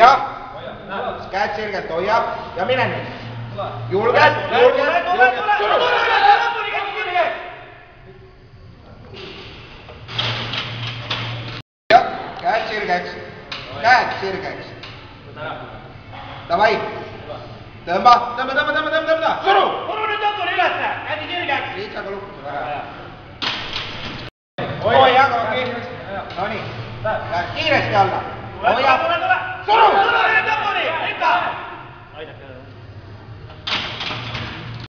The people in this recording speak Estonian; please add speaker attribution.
Speaker 1: hoia. Käed sirgelt, hoia ja mine nüüd. Julgelt, julgelt, julgelt. Suru! Käed sirgeks. Käed sirgeks. Davai. Tõmba, tõmba. Suru!
Speaker 2: Suru nüüd lõpuni ülesse. Käsi sirgeks.
Speaker 1: Lihtsaga lukuse väga. Hoia, Kooki. Nonii. Kiiresti alla. Hoia. Suru!